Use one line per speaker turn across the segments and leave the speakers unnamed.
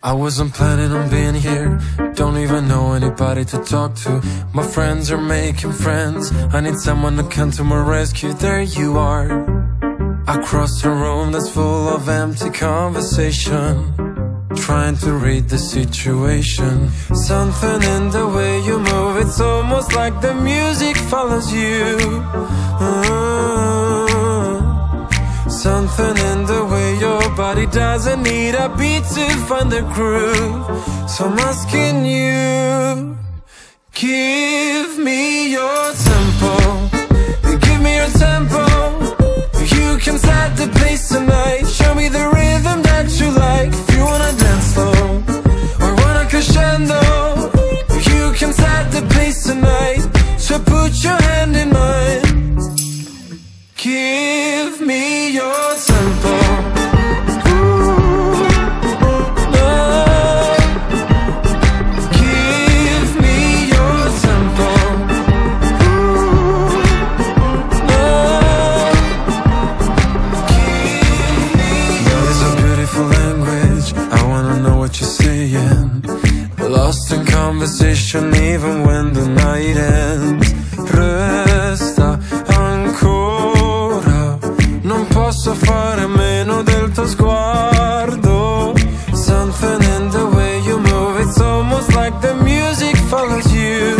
I wasn't planning on being here. Don't even know anybody to talk to. My friends are making friends. I need someone to come to my rescue. There you are. I crossed a room that's full of empty conversation, trying to read the situation. Something in the way you move, it's almost like the music follows you. Something in the way your body doesn't need a beat to find the groove. So I'm asking you, give me your tempo. Give me your tempo. You can set the pace tonight. Show me the rhythm that you like. If you wanna dance slow or wanna crescendo, you can set the pace tonight. So put your hand in mine. Give me your tempo. Lost in conversation even when the night ends. Resta ancora, non posso fare a meno del tuo sguardo. Something in the way you move, it's almost like the music follows you.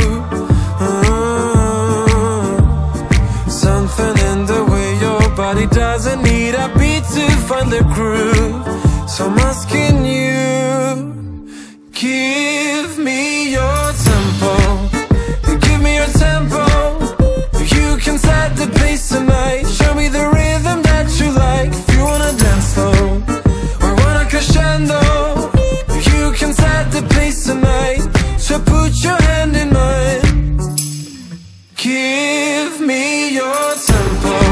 Something in the way your body doesn't need a beat to find the groove. So I'm asking you, give me your tempo. Give me your tempo. You can set the pace tonight. Show me the rhythm that you like. If you wanna dance slow or wanna crescendo, you can set the pace tonight. So put your hand in mine. Give me your tempo.